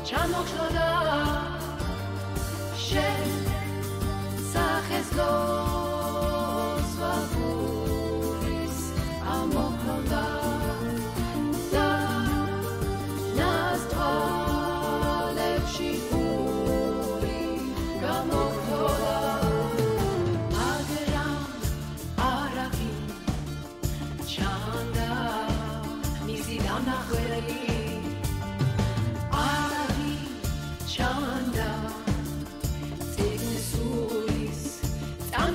Chanok shloda she saches lo svavuris amok loda da nas tvalek shivuri gamok loda ageram araki chanda mizidam nachveli Chanda, Tignesuris,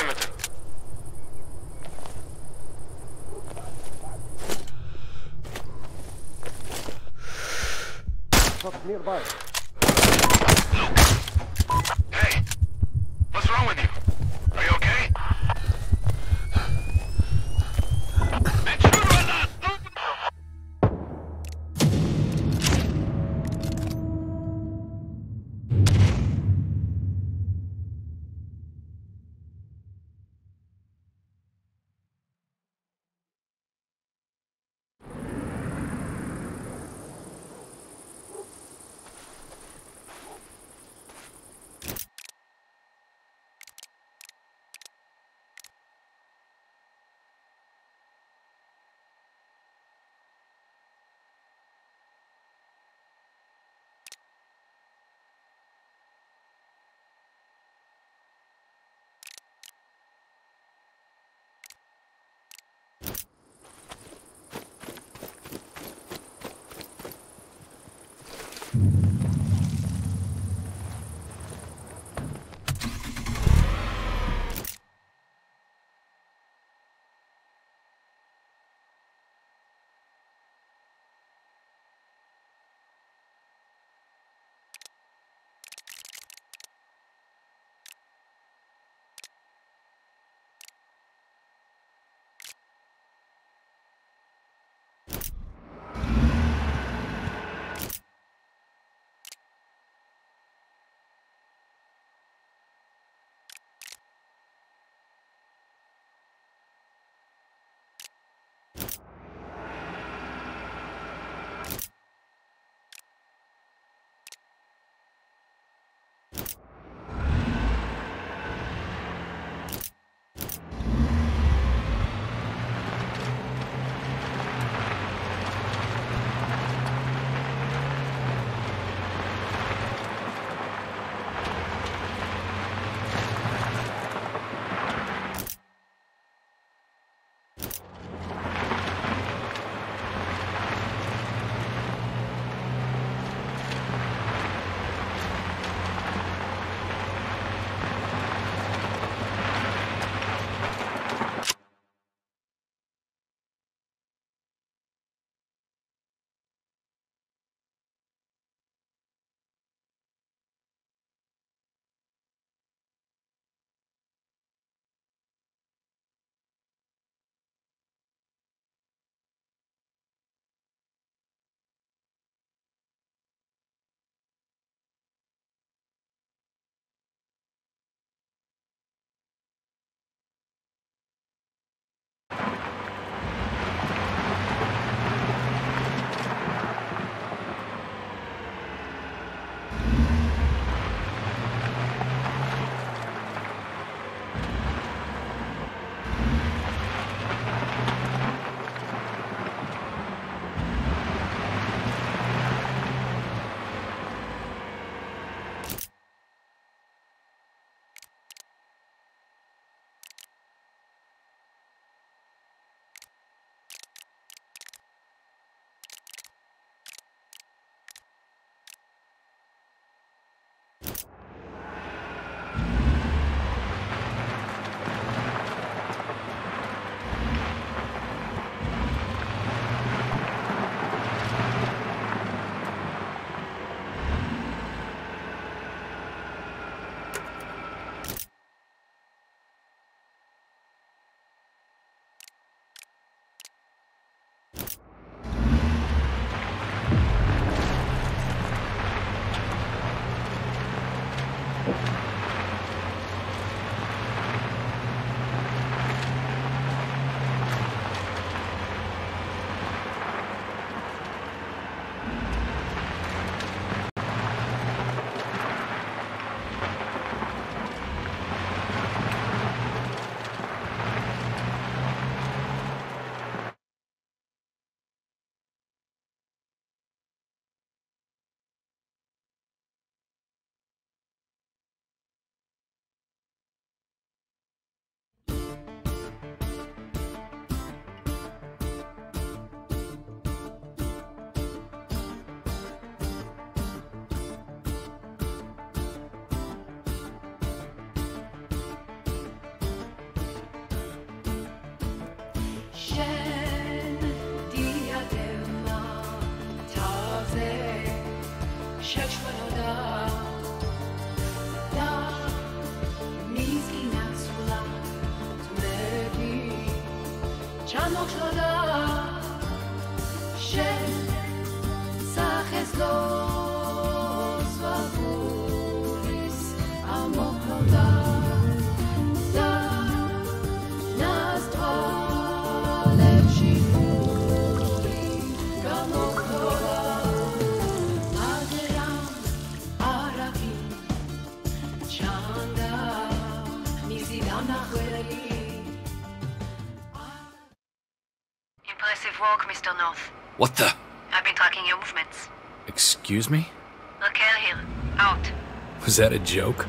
perimeter. Shots nearby. Hey! What's wrong with you? Are you okay? چمک شده سخز گوز و بوریس امok شده نزد حالب شیفوری گمok شده ادرم عرقی چنده میزیدم نخوری. Impressive work, Mr. North. What the? I've been tracking your movements. Excuse me? Okay, here. Out. Was that a joke?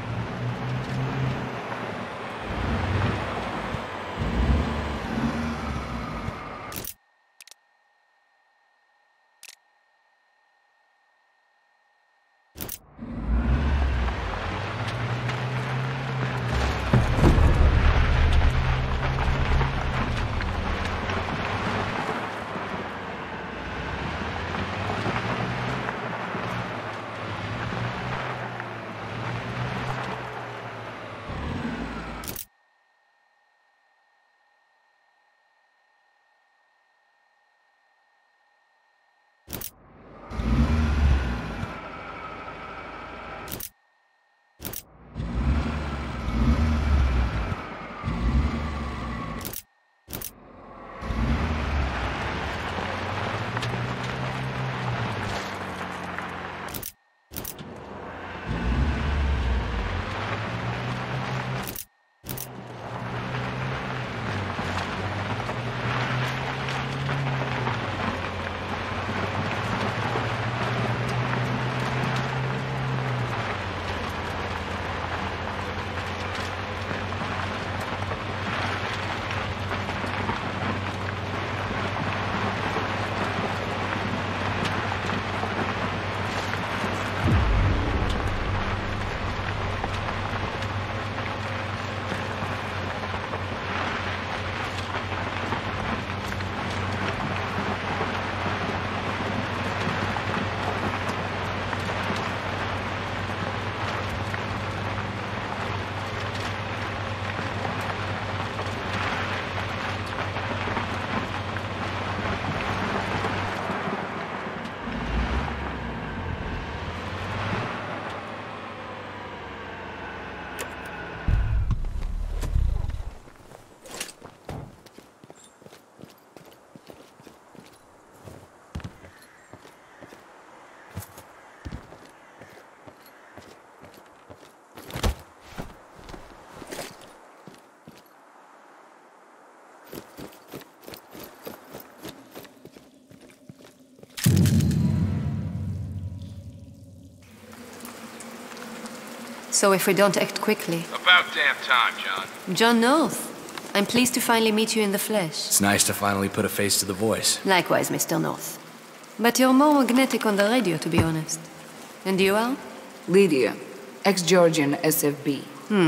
So if we don't act quickly... About damn time, John. John North, I'm pleased to finally meet you in the flesh. It's nice to finally put a face to the voice. Likewise, Mr. North. But you're more magnetic on the radio, to be honest. And you are? Lydia, ex-Georgian SFB.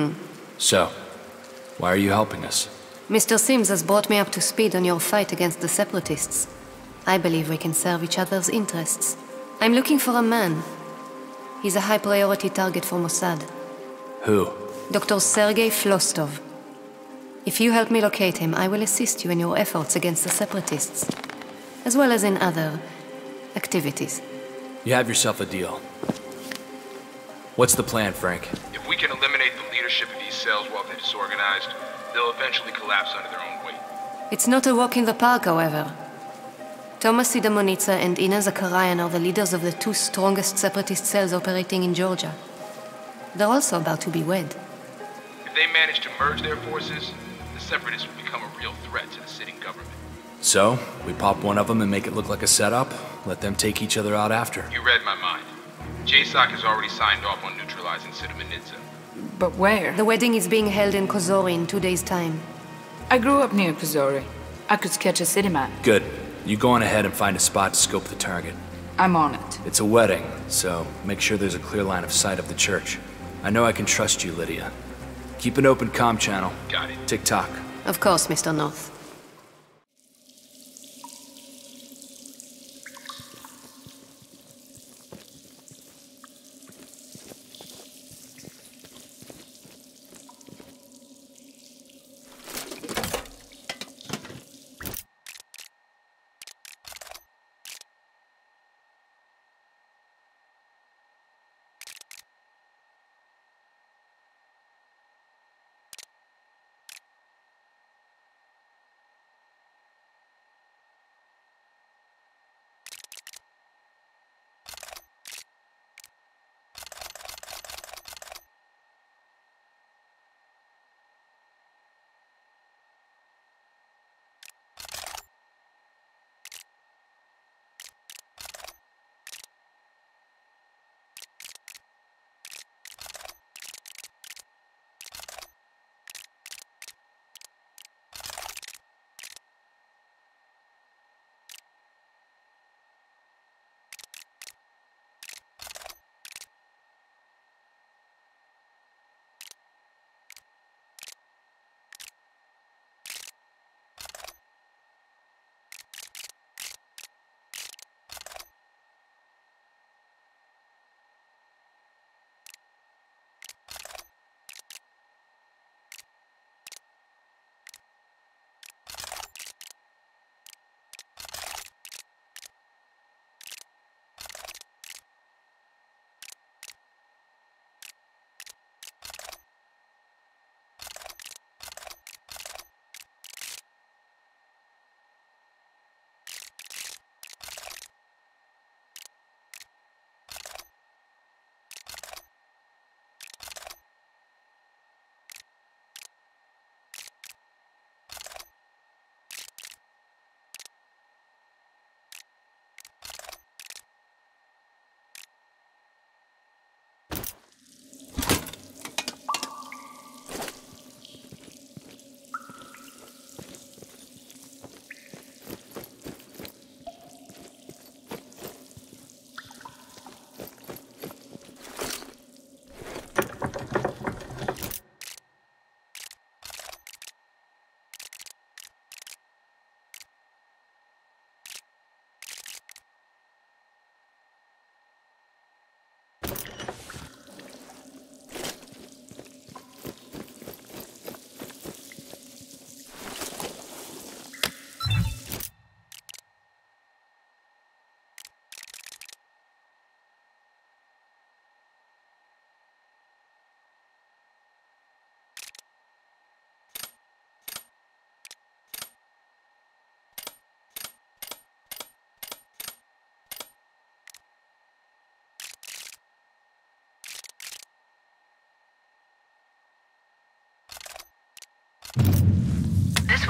So, why are you helping us? Mr. Sims has brought me up to speed on your fight against the Separatists. I believe we can serve each other's interests. I'm looking for a man. He's a high-priority target for Mossad. Who? Dr. Sergei Flostov. If you help me locate him, I will assist you in your efforts against the Separatists, as well as in other activities. You have yourself a deal. What's the plan, Frank? If we can eliminate the leadership of these cells while they're disorganized, they'll eventually collapse under their own weight. It's not a walk in the park, however. Thomas Sidamonitsa and Ina Zakarian are the leaders of the two strongest separatist cells operating in Georgia. They're also about to be wed. If they manage to merge their forces, the separatists will become a real threat to the sitting government. So, we pop one of them and make it look like a setup, let them take each other out after. You read my mind. JSOC has already signed off on neutralizing Sidamonitsa. But where? The wedding is being held in Kozori in 2 days' time. I grew up near Kozori. I could sketch a city map. Good. You go on ahead and find a spot to scope the target. I'm on it. It's a wedding, so make sure there's a clear line of sight of the church. I know I can trust you, Lydia. Keep an open comm channel. Got it. Tick-tock. Of course, Mr. North.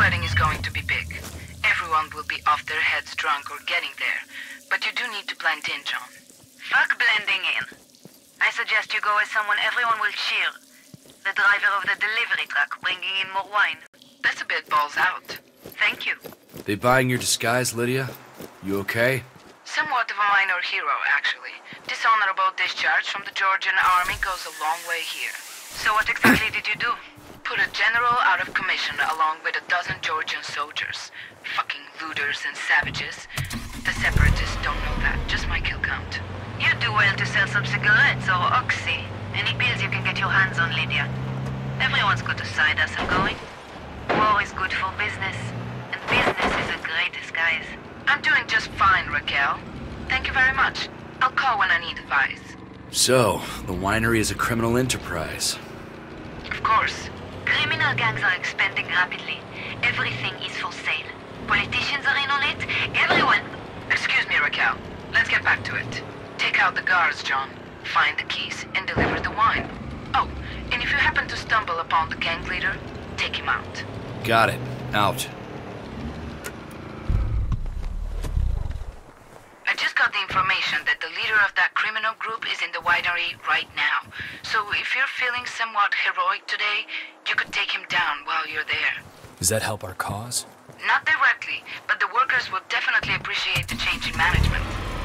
wedding is going to be big. Everyone will be off their heads drunk or getting there. But you do need to blend in, John. Fuck blending in. I suggest you go as someone everyone will cheer. The driver of the delivery truck bringing in more wine. That's a bit balls out. Thank you. They buying your disguise, Lydia? You okay? Somewhat of a minor hero, actually. Dishonorable discharge from the Georgian army goes a long way here. So what exactly did you do? Put a general out of commission along with a dozen Georgian soldiers. Fucking looters and savages. The separatists don't know that, just my kill count. You'd do well to sell some cigarettes or oxy. Any pills you can get your hands on, Lydia. Everyone's got a side hustle going. War is good for business, and business is a great disguise. I'm doing just fine, Raquel. Thank you very much. I'll call when I need advice. So, the winery is a criminal enterprise. Of course. Criminal gangs are expanding rapidly. Everything is for sale. Politicians are in on it. Everyone... Excuse me, Raquel. Let's get back to it. Take out the guards, John. Find the keys and deliver the wine. Oh, and if you happen to stumble upon the gang leader, take him out. Got it. Out. I just got the information that the leader of that criminal group is in the winery right now. So if you're feeling somewhat heroic today, you could take him down while you're there. Does that help our cause? Not directly, but the workers will definitely appreciate the change in management.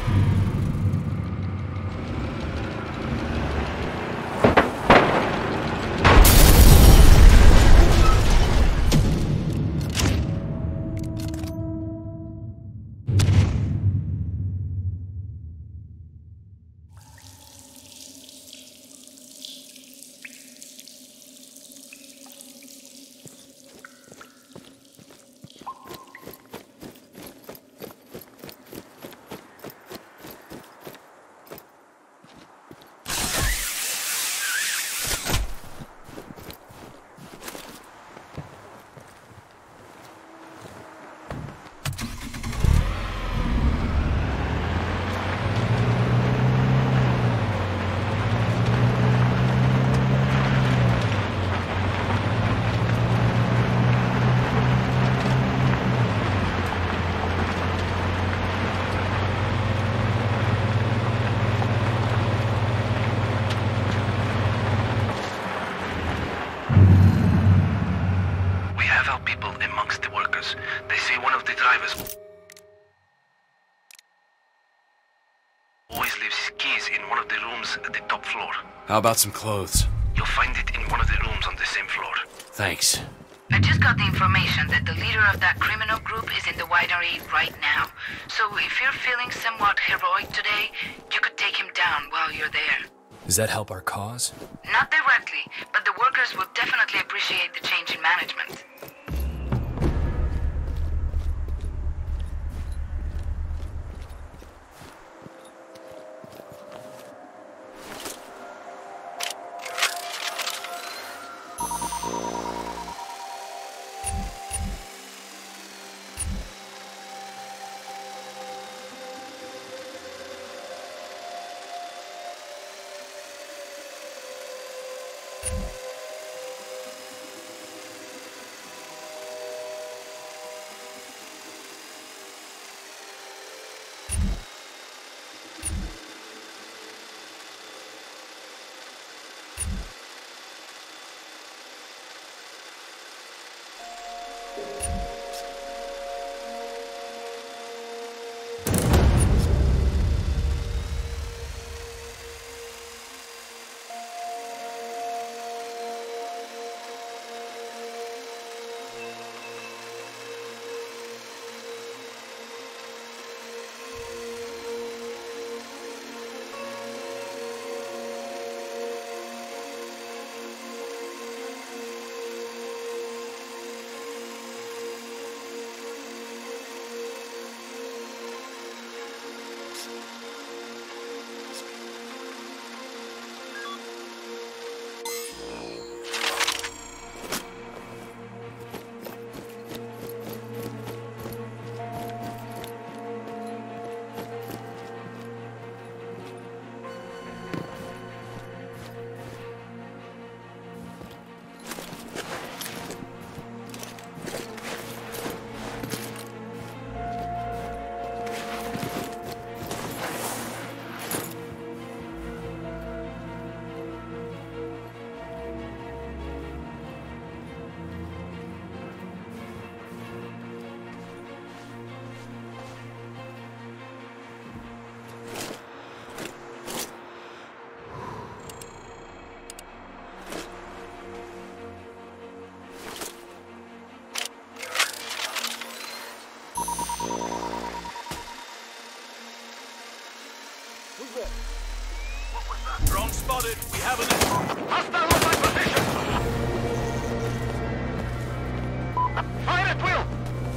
They say one of the drivers always leaves his keys in one of the rooms at the top floor. How about some clothes? You'll find it in one of the rooms on the same floor. Thanks. I just got the information that the leader of that criminal group is in the winery right now. So if you're feeling somewhat heroic today, you could take him down while you're there. Does that help our cause? Not directly, but the workers will definitely appreciate the change in management. Fire at will!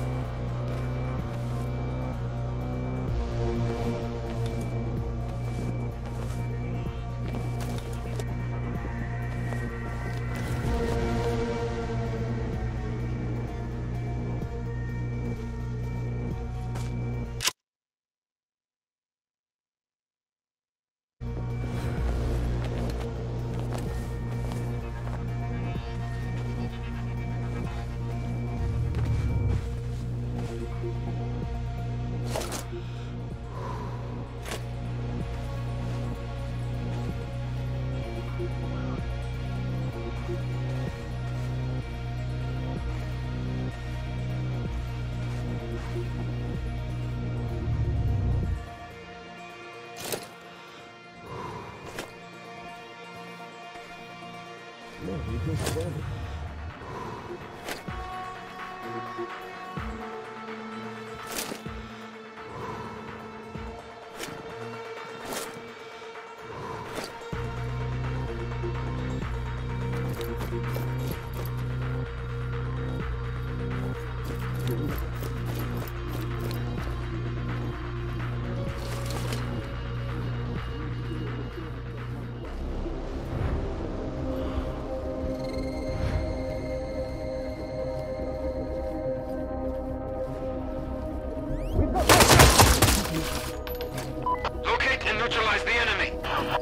Locate and neutralize the enemy.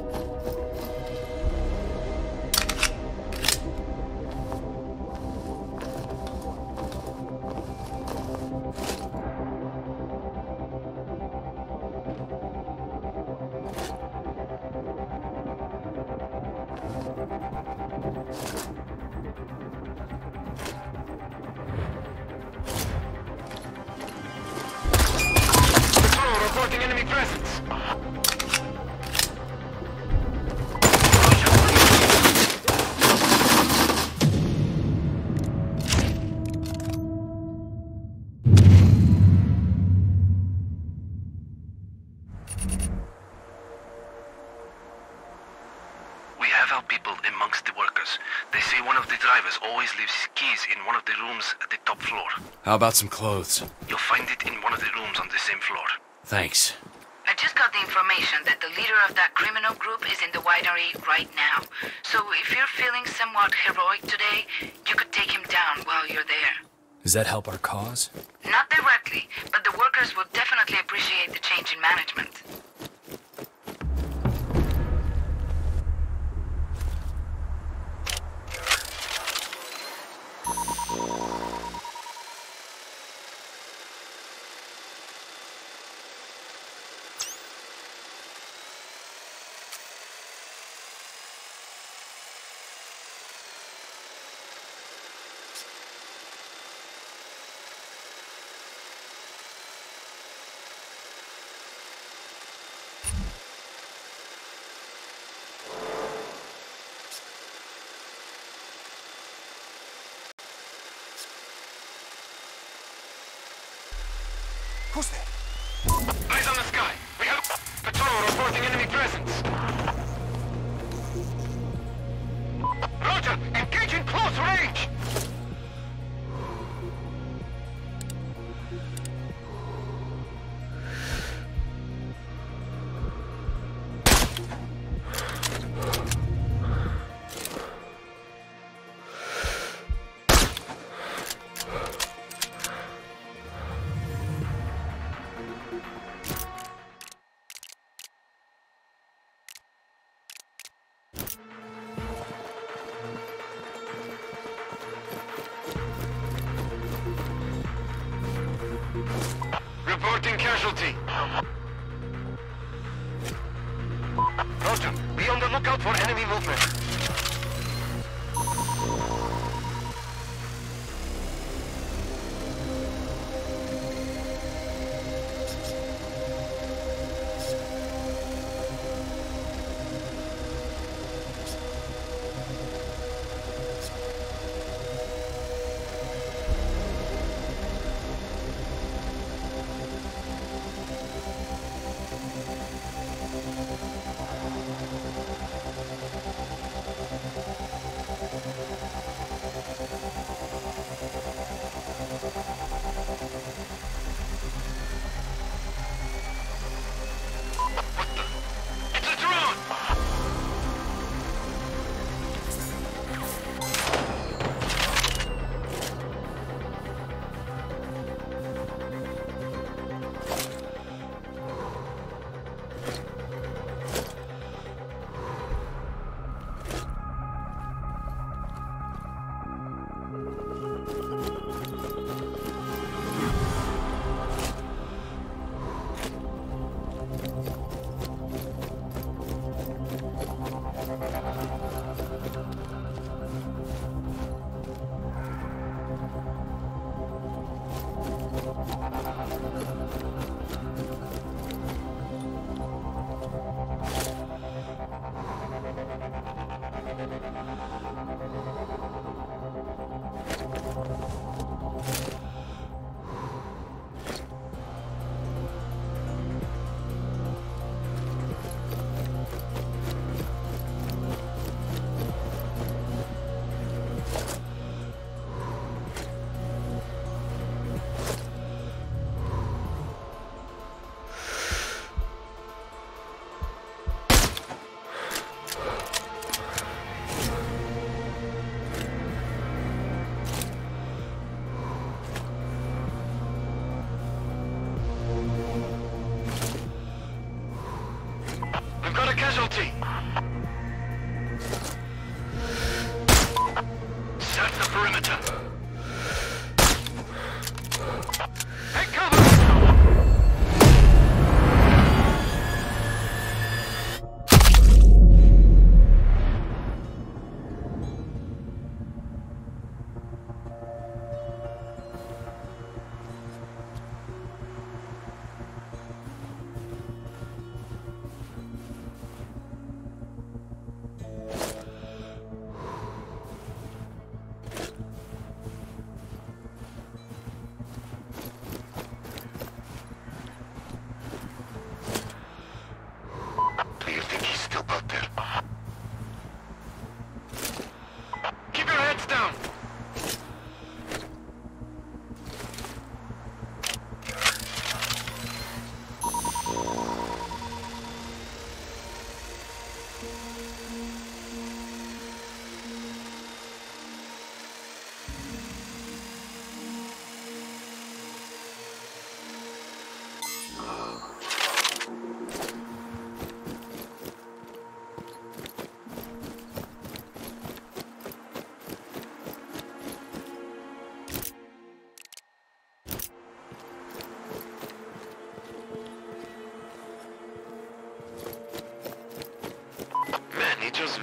Patrol reporting enemy presence. We have our people amongst the workers. They say one of the drivers always leaves his keys in one of the rooms at the top floor. How about some clothes? You'll find it in one of the rooms on the same floor. Thanks. I just got the information that the leader of that criminal group is in the winery right now. So if you're feeling somewhat heroic today, you could take him down while you're there. Does that help our cause? Not directly, but the workers will definitely appreciate the change in management. Who's there? Eyes on the sky. We have patrol reporting enemy presence. Roger, engage in close range. Reporting casualty. Roger, be on the lookout for enemy movement.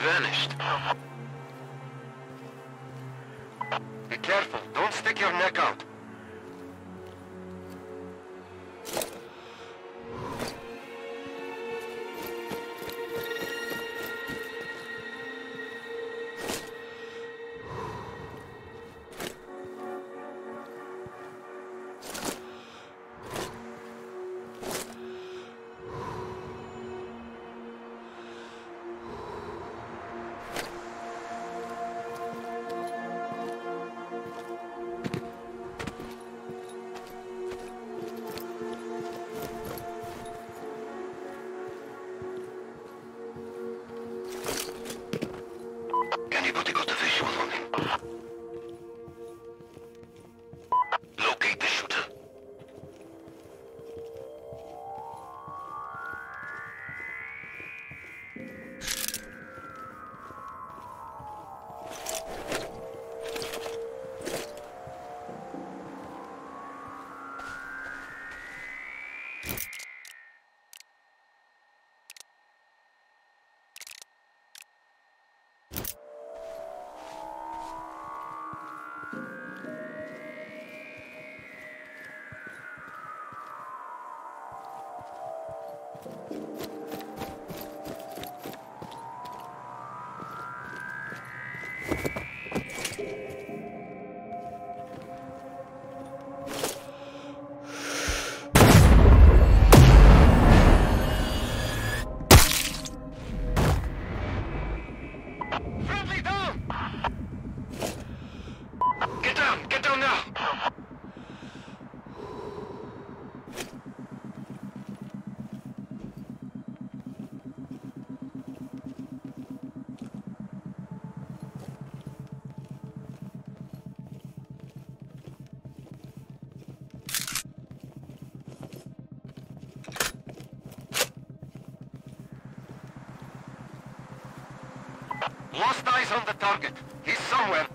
vanished. Be careful. Don't stick your neck out. Anybody got a visual on him? Locate the shooter. Friendly down! Get down now! Lost eyes on the target. He's somewhere.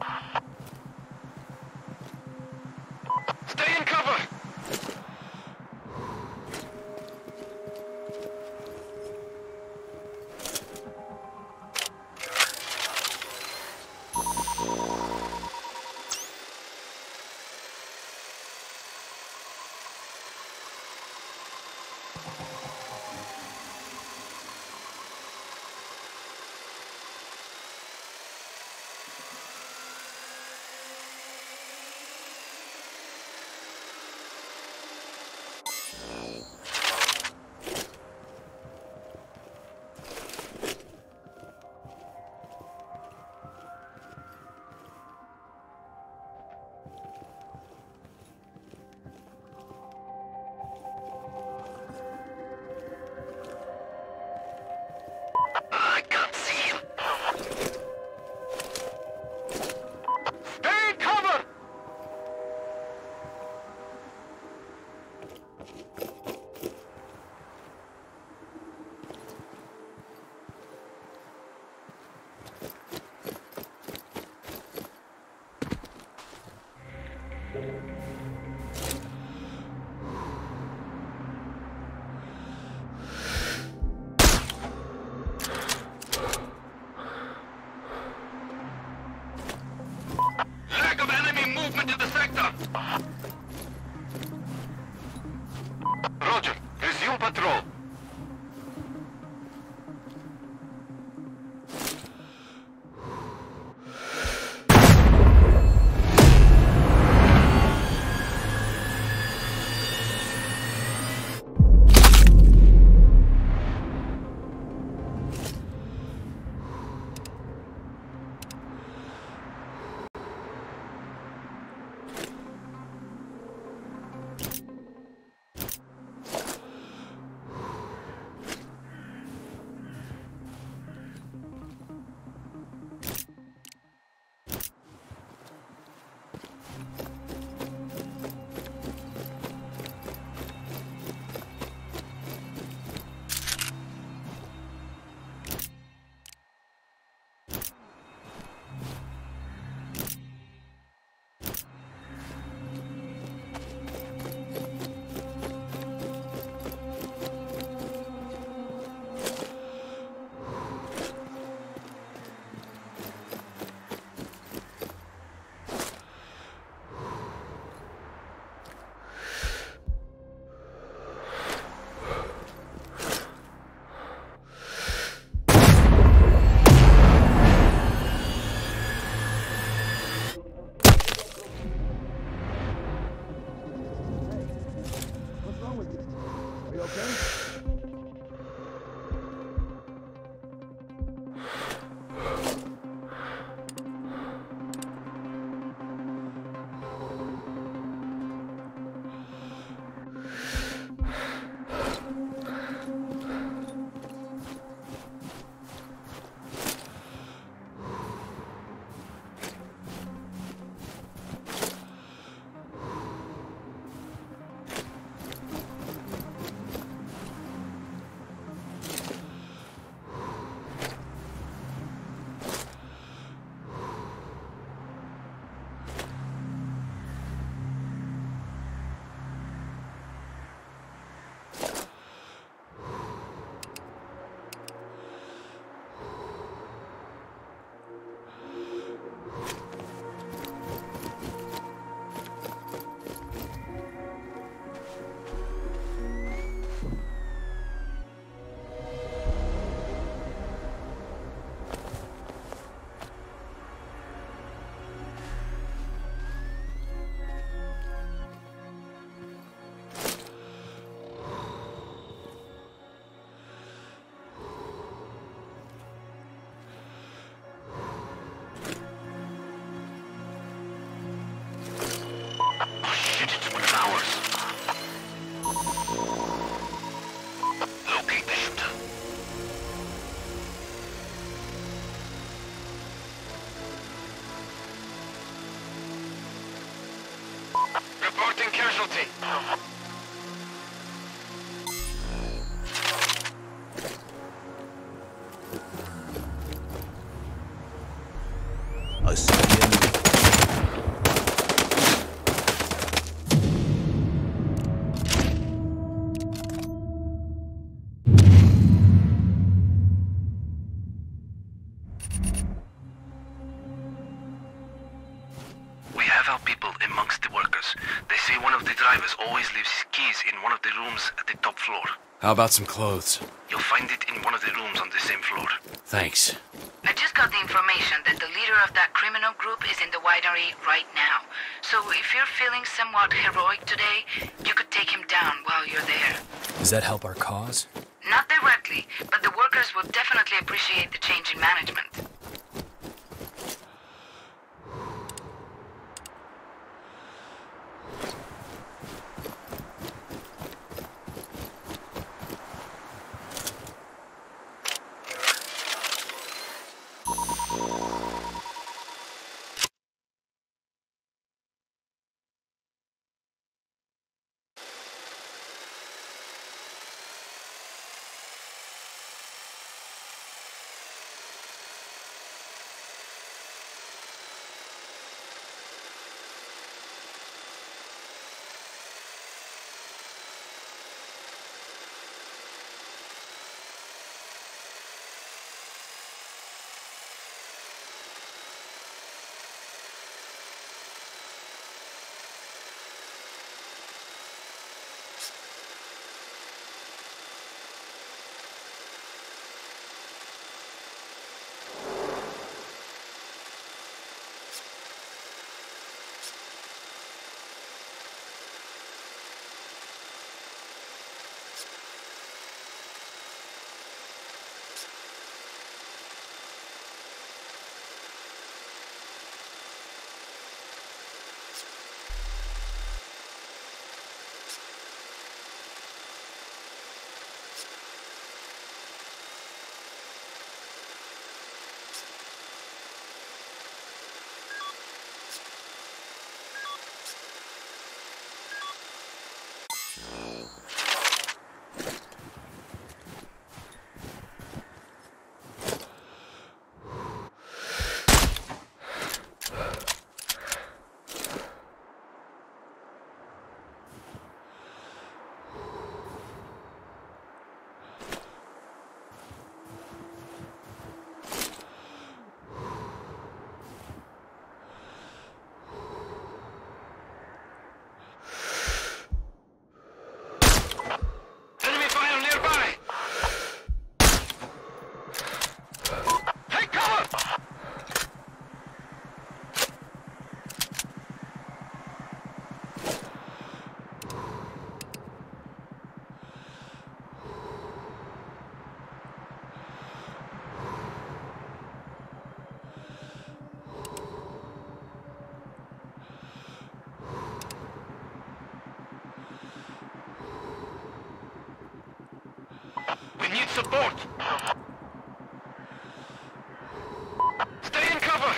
Stay in cover! I can't see him. Stay in cover! Lack of enemy movement in the sector! Roger. Resume patrol. duty. I see the enemy. We have our people amongst the workers. They say one of the drivers always leaves his keys in one of the rooms at the top floor. How about some clothes? You'll find it in one of the rooms on the same floor. Thanks. I just got the information that the leader of that criminal group is in the winery right now. So if you're feeling somewhat heroic today, you could take him down while you're there. Does that help our cause? Not directly, but the workers will definitely appreciate the change in management. Support! Stay in cover!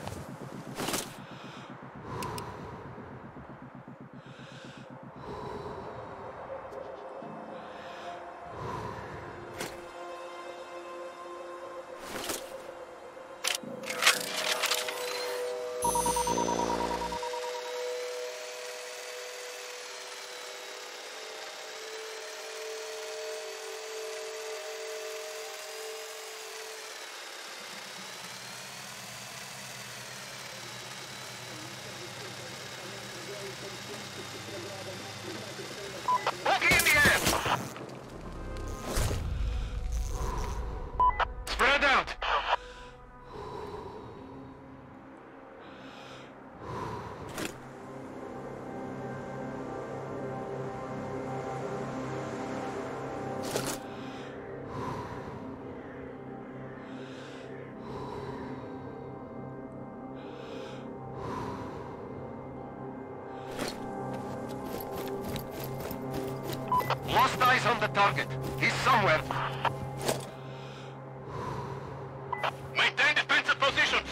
Walking in the air! Spread out! Lost eyes on the target. He's somewhere. Maintain defensive positions.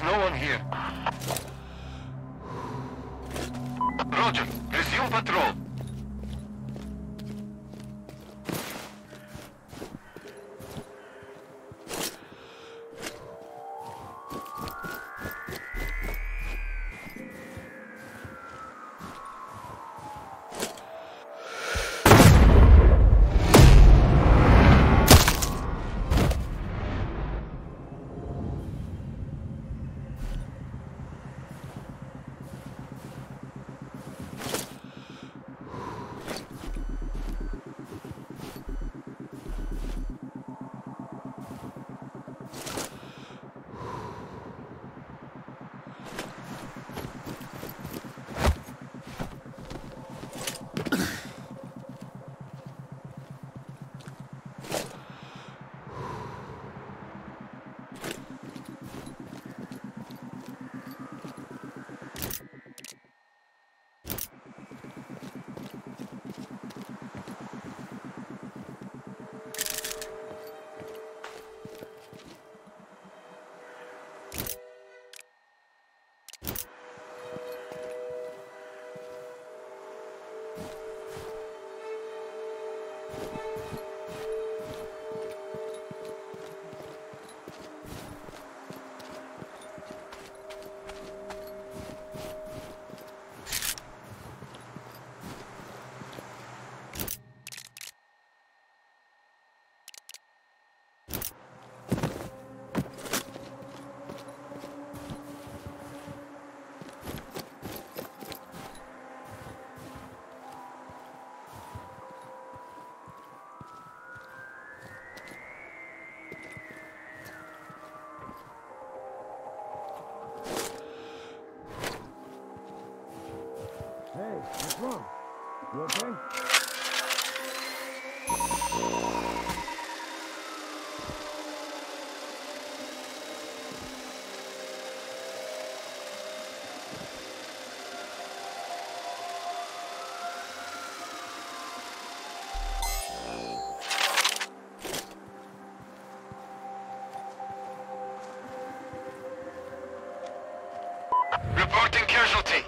no one here. Roger. Resume patrol. Hey, what's wrong? You okay? Reporting casualty.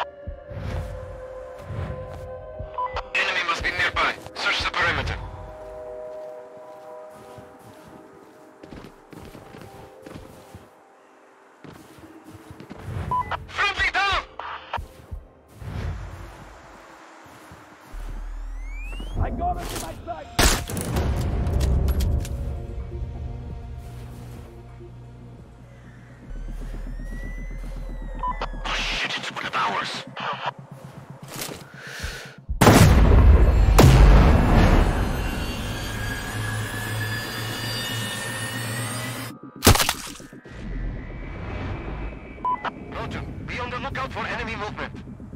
Enemy must be nearby. Search the perimeter. Friendly down! I got him in my sight! Oh shit, it's one of ours. Roger, be on the lookout for enemy movement.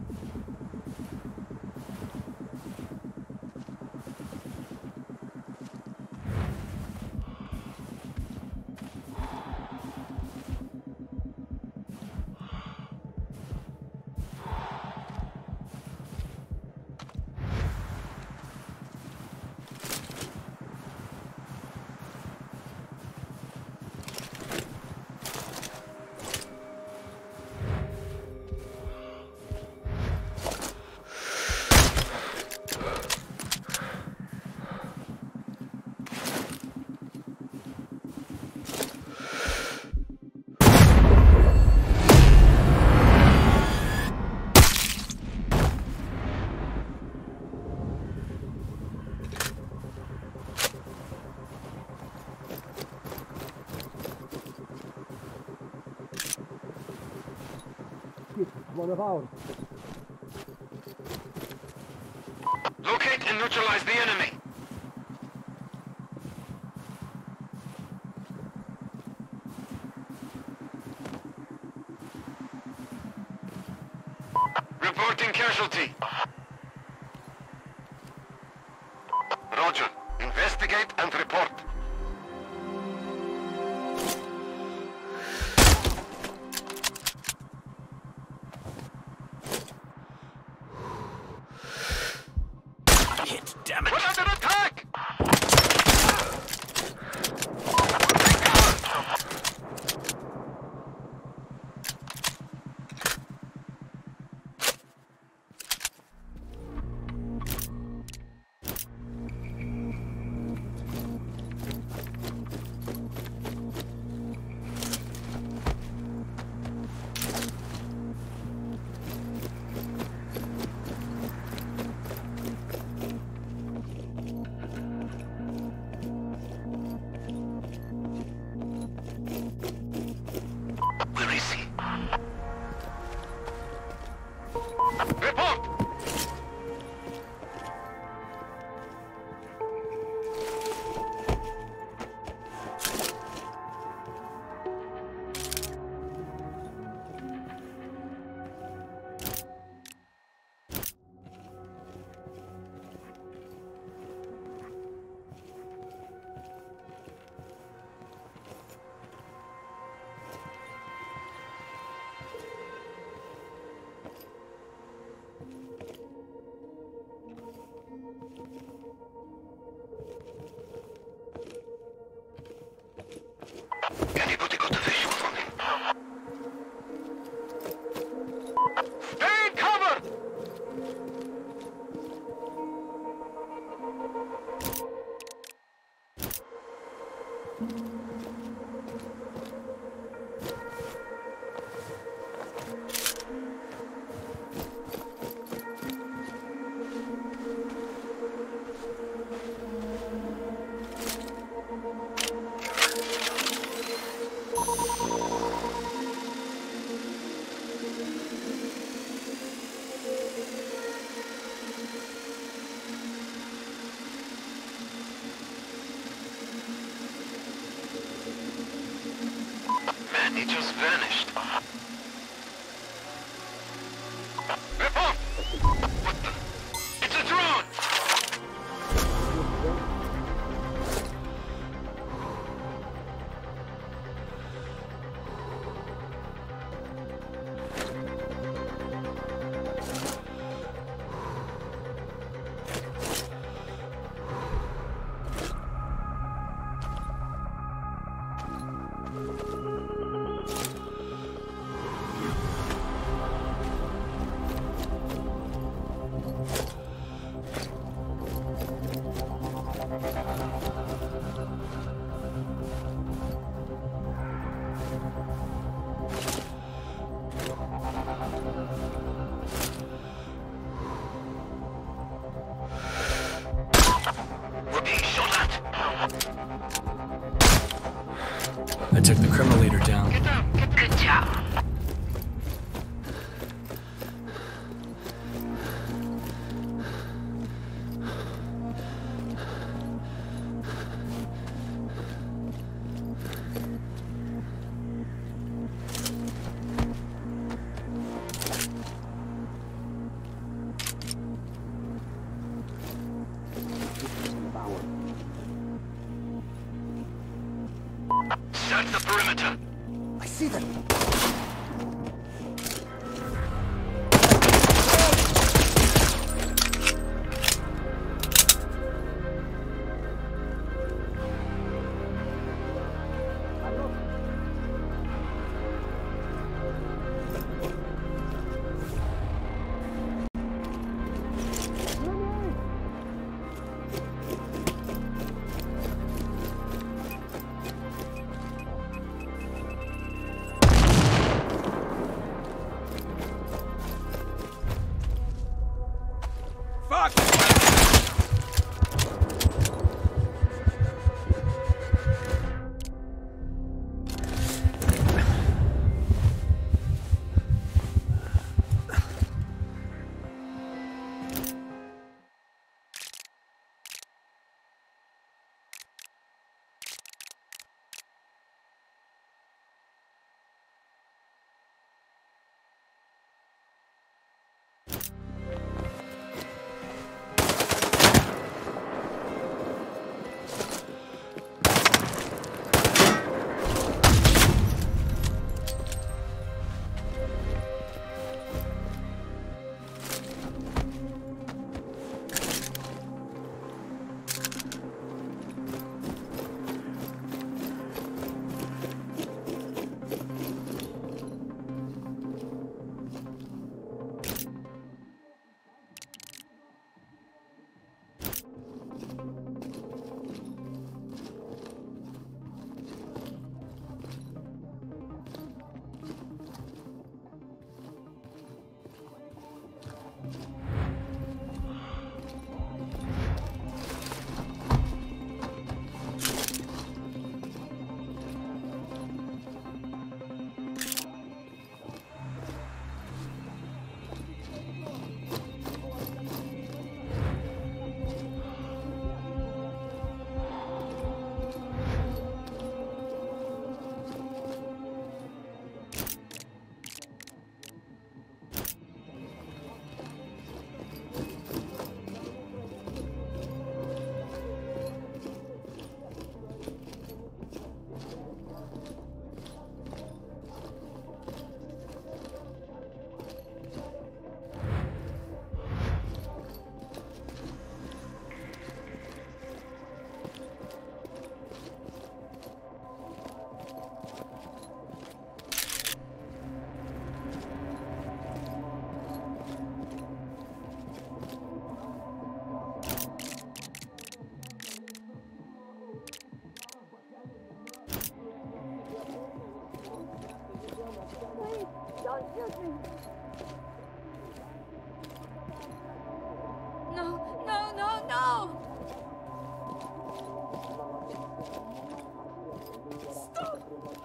One of ours. Locate and neutralize the enemy. Reporting casualty. Roger. Investigate and report. Hit, damn it! We're under attack! He just vanished. What the? It's a drone! I took the criminal leader down. Good job. Search the perimeter. I see them.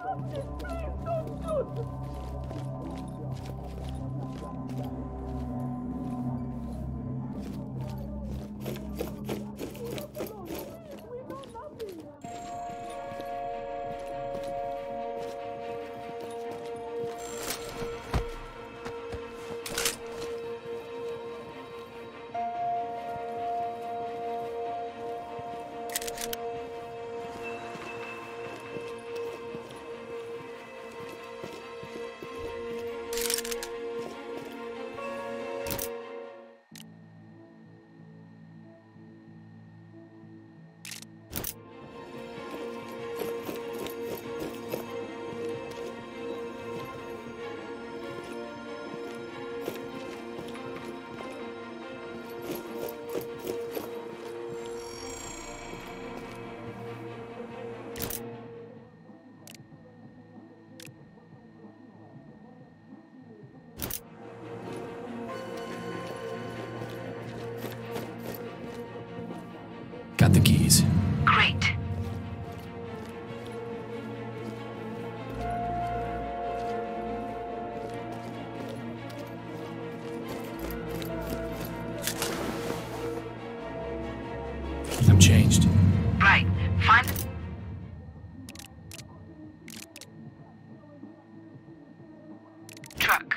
Got the keys. Great. I'm changed. Right. Find... truck.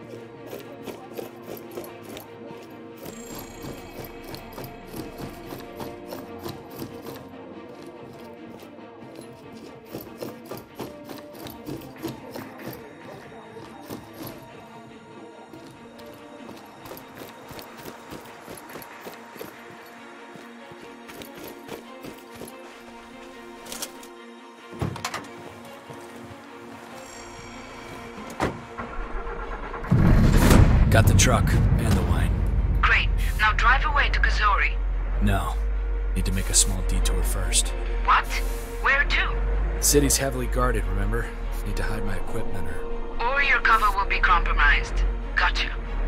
Got the truck and the wine. Great. Now drive away to Kazori. No. Need to make a small detour first. What? Where to? City's heavily guarded, remember? Need to hide my equipment Or your cover will be compromised. Gotcha.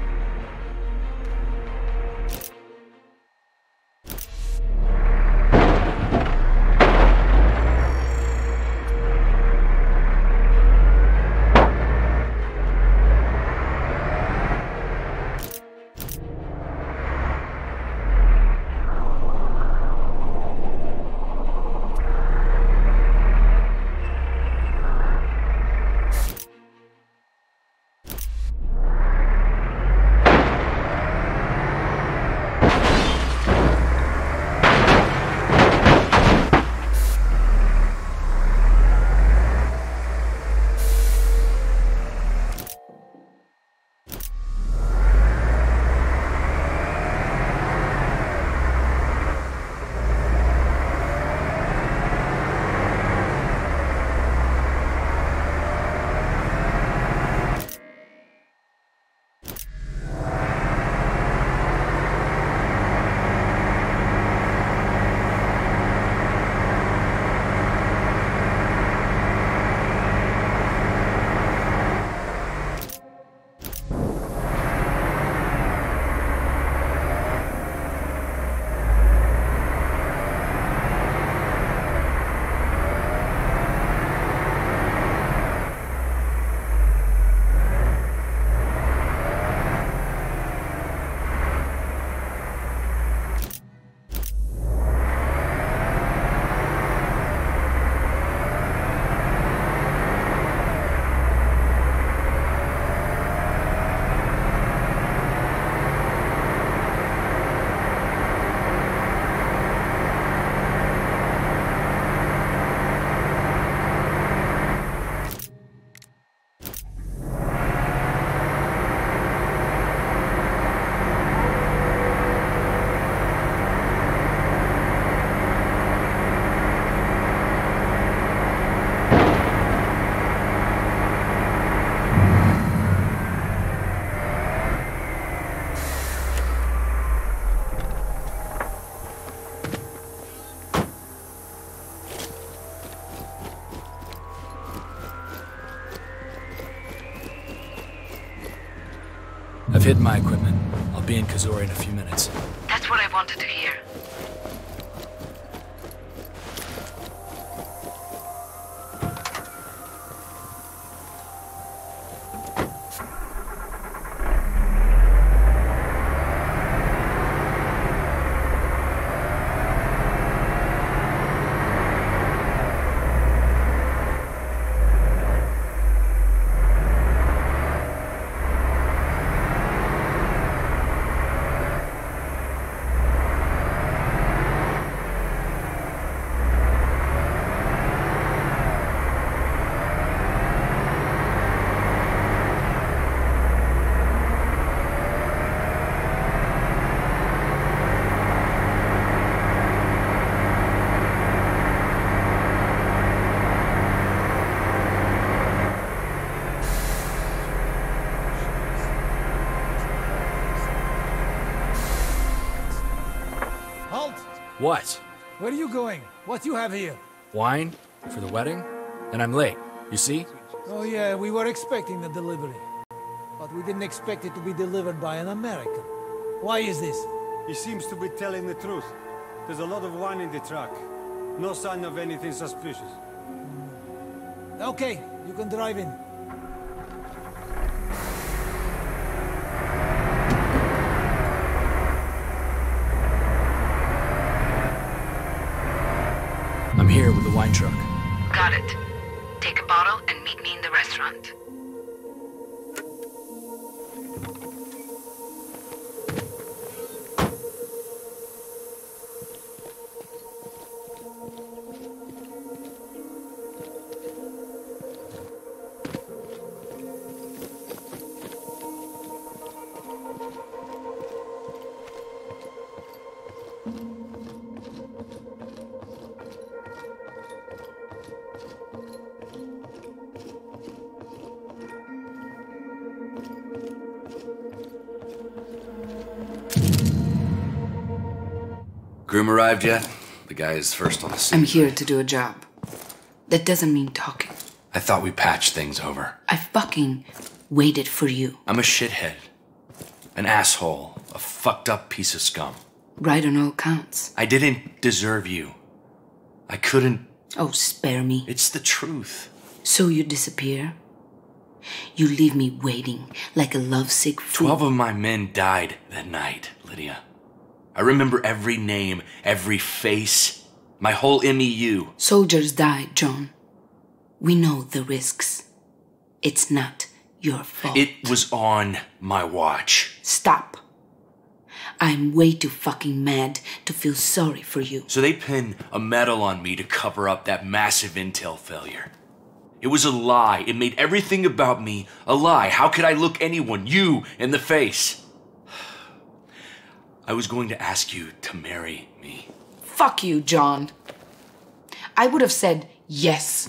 I've hidden my equipment. I'll be in Kazori in a few minutes. That's what I wanted to hear. What? Where are you going? What you have here? Wine? For the wedding? And I'm late, you see? Oh yeah, we were expecting the delivery. But we didn't expect it to be delivered by an American. Why is this? He seems to be telling the truth. There's a lot of wine in the truck. No sign of anything suspicious. Okay, you can drive in. I'm here with the wine truck. Got it. Take a bottle and meet me in the restaurant. Groom arrived yet? The guy is first on the scene. I'm here to do a job. That doesn't mean talking. I thought we patched things over. I fucking waited for you. I'm a shithead. An asshole. A fucked up piece of scum. Right on all counts. I didn't deserve you. I couldn't... Oh, spare me. It's the truth. So you disappear? You leave me waiting like a lovesick fool. 12 of my men died that night, Lydia. I remember every name, every face, my whole MEU. Soldiers died, John. We know the risks. It's not your fault. It was on my watch. Stop. I'm way too fucking mad to feel sorry for you. So they pinned a medal on me to cover up that massive intel failure. It was a lie. It made everything about me a lie. How could I look anyone, you, in the face? I was going to ask you to marry me. Fuck you, John. I would have said yes.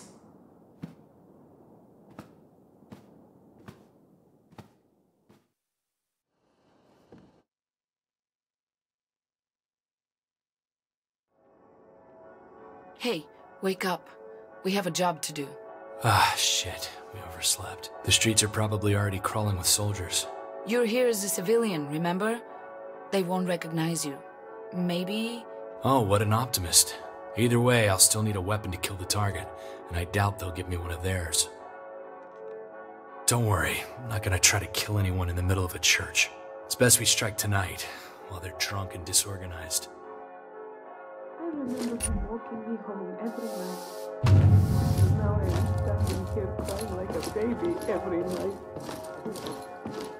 Hey, wake up. We have a job to do. Ah, shit. We overslept. The streets are probably already crawling with soldiers. You're here as a civilian, remember? They won't recognize you. Maybe... Oh, what an optimist. Either way, I'll still need a weapon to kill the target, and I doubt they'll give me one of theirs. Don't worry, I'm not gonna try to kill anyone in the middle of a church. It's best we strike tonight, while they're drunk and disorganized. I remember him walking me home every night. Now I'm standing here crying like a baby every night.